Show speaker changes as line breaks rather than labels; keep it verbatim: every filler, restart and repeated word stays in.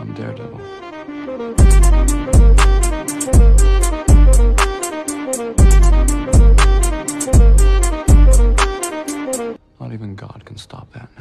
I'm Daredevil. Not even God can stop that.